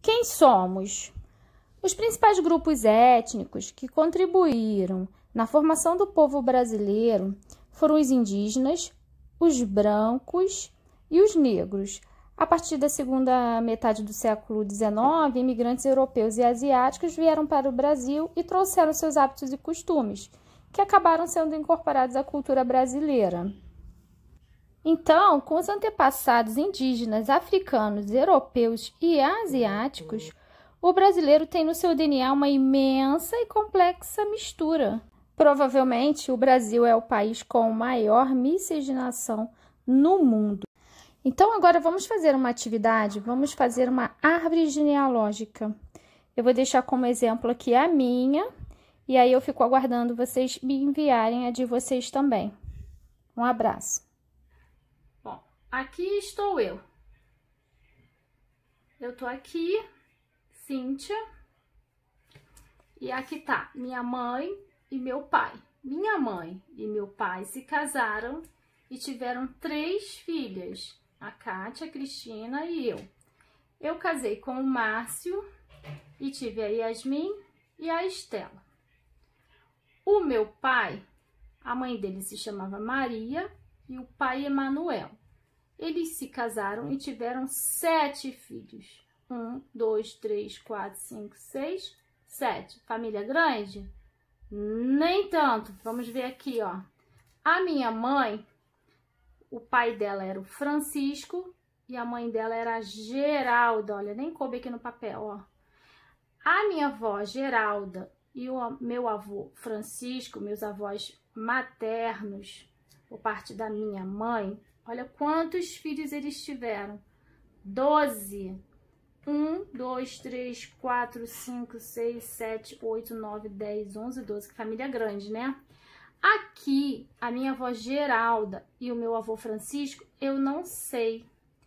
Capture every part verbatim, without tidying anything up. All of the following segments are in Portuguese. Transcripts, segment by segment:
Quem somos? Os principais grupos étnicos que contribuíram na formação do povo brasileiro foram os indígenas, os brancos e os negros. A partir da segunda metade do século dezenove, imigrantes europeus e asiáticos vieram para o Brasil e trouxeram seus hábitos e costumes, que acabaram sendo incorporados à cultura brasileira. Então, com os antepassados indígenas, africanos, europeus e asiáticos, o brasileiro tem no seu D N A uma imensa e complexa mistura. Provavelmente, o Brasil é o país com maior miscigenação no mundo. Então, agora vamos fazer uma atividade, vamos fazer uma árvore genealógica. Eu vou deixar como exemplo aqui a minha, e aí eu fico aguardando vocês me enviarem a de vocês também. Um abraço. Bom, aqui estou eu. Eu tô aqui, Cíntia, e aqui tá minha mãe e meu pai. Minha mãe e meu pai se casaram e tiveram três filhas, a Kátia, a Cristina e eu. Eu casei com o Márcio e tive a Yasmin e a Estela. O meu pai, a mãe dele se chamava Maria e o pai Emanuel. Eles se casaram e tiveram sete filhos. Um, dois, três, quatro, cinco, seis, sete. Família grande? Nem tanto. Vamos ver aqui, ó. A minha mãe, o pai dela era o Francisco e a mãe dela era a Geralda. Olha, nem coube aqui no papel, ó. A minha avó, Geralda, e o meu avô, Francisco, meus avós maternos, por parte da minha mãe, olha quantos filhos eles tiveram. Doze. Um, dois, três, quatro, cinco, seis, sete, oito, nove, dez, onze, doze. Que família grande, né? Aqui, a minha avó Geralda e o meu avô Francisco, eu não sei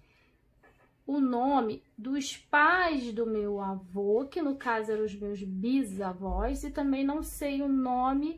o nome dos pais do meu avô, que no caso eram os meus bisavós, e também não sei o nome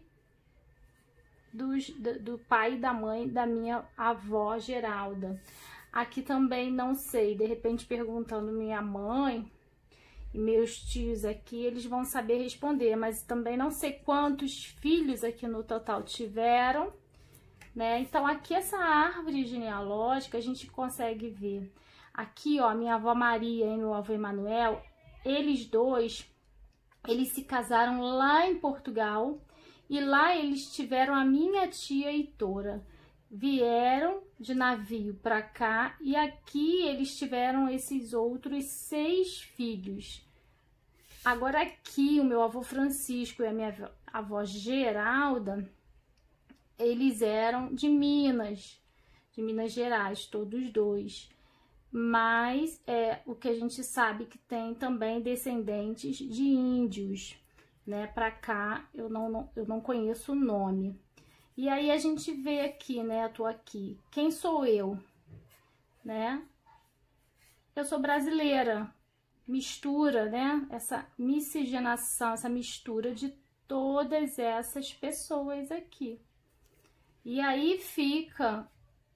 dos, do, do pai e da mãe da minha avó Geralda. Aqui também não sei, de repente perguntando minha mãe e meus tios aqui, eles vão saber responder, mas também não sei quantos filhos aqui no total tiveram, né? Então aqui essa árvore genealógica a gente consegue ver. Aqui, ó, minha avó Maria e meu avô Emanuel, eles dois, eles se casaram lá em Portugal e lá eles tiveram a minha tia Heitora. Vieram de navio para cá e aqui eles tiveram esses outros seis filhos. Agora aqui o meu avô Francisco e a minha avó Geralda, eles eram de Minas, de Minas Gerais, todos dois. Mas é o que a gente sabe que tem também descendentes de índios, né? Para cá eu não, não, eu não conheço o nome. E aí a gente vê aqui, né? Eu tô aqui. Quem sou eu? Né? Eu sou brasileira. Mistura, né? Essa miscigenação, essa mistura de todas essas pessoas aqui. E aí fica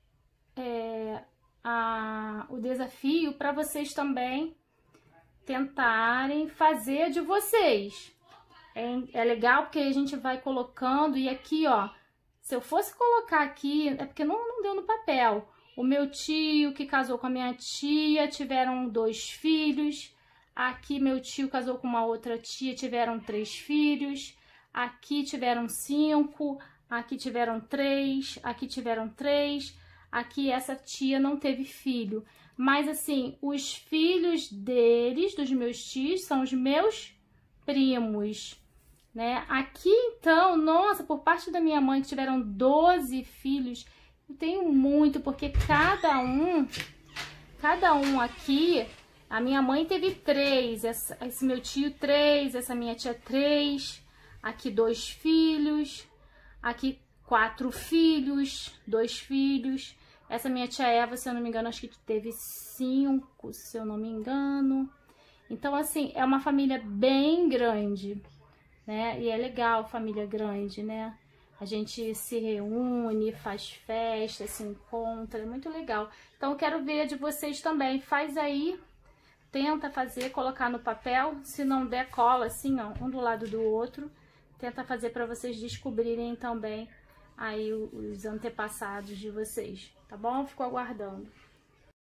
é, a, o desafio para vocês também tentarem fazer de vocês. É, é legal porque a gente vai colocando e aqui, ó, se eu fosse colocar aqui, é porque não, não deu no papel. O meu tio que casou com a minha tia, tiveram dois filhos. Aqui meu tio casou com uma outra tia, tiveram três filhos. Aqui tiveram cinco, aqui tiveram três, aqui tiveram três. Aqui essa tia não teve filho. Mas assim, os filhos deles, dos meus tios, são os meus primos. Né? Aqui, então, nossa, por parte da minha mãe, que tiveram doze filhos, eu tenho muito, porque cada um, cada um aqui, a minha mãe teve três, essa, esse meu tio três, essa minha tia três, aqui dois filhos, aqui quatro filhos, dois filhos, essa minha tia Eva, se eu não me engano, acho que teve cinco, se eu não me engano. Então, assim, é uma família bem grande. Né? E é legal, família grande, né? A gente se reúne, faz festa, se encontra, é muito legal. Então, eu quero ver a de vocês também. Faz aí tenta fazer, colocar no papel, se não der, cola assim, ó, um do lado do outro. Tenta fazer para vocês descobrirem também aí os antepassados de vocês, tá bom? Fico aguardando.